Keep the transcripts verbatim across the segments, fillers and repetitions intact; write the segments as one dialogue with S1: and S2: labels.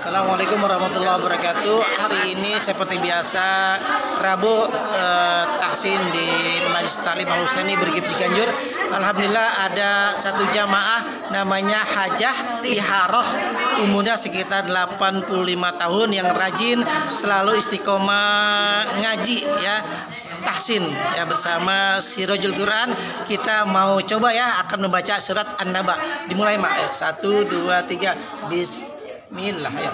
S1: Assalamualaikum warahmatullahi wabarakatuh. Hari ini seperti biasa Rabu eh, Tahsin di Majlis Taklim Al Husaini Brigif Ciganjur. Alhamdulillah ada satu jamaah namanya Hajah Iharoh, umurnya sekitar delapan puluh lima tahun, yang rajin selalu istiqomah ngaji ya, tahsin ya, bersama Sirajul Quran. Kita mau coba ya akan membaca surat An-Naba. Dimulai mak. Ayo, satu dua tiga. Bismillah ya.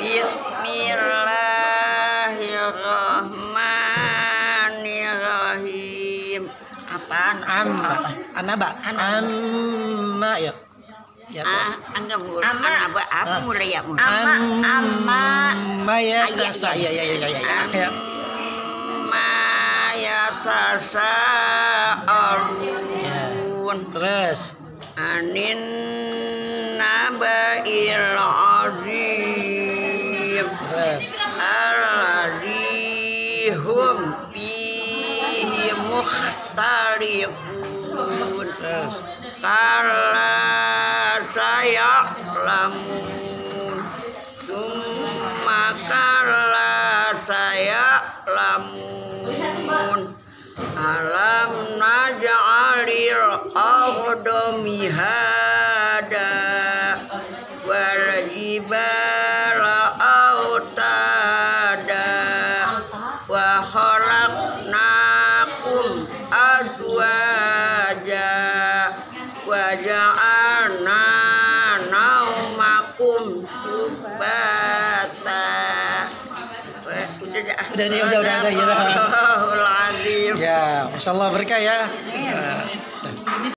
S2: Bismillahirrahmanirrahim. Apaan?
S1: Amma. An-Naba. Amma ya. Ya,
S2: Ah, anggap mul. Amma apa mulai ya?
S1: Amma.
S2: Amma.
S1: Amma ya. Tasa. Ya ya ya ya ya.
S2: Yatasa'alun.
S1: Terus
S2: Anin naba'il azim.
S1: terus
S2: Alladzi hum fihi mukhtalifun.
S1: terus
S2: Kalla saya'lamun. Summa kalla saya'lamun. Alam naj'alil arda mihada wal jibala autada wa khalaqnakum azwaja wa ja'alna naumakum subata. Udah dah.
S1: udah udah udah udah ya.
S2: Allahul azim.
S1: Ya, masyaallah berkah ya.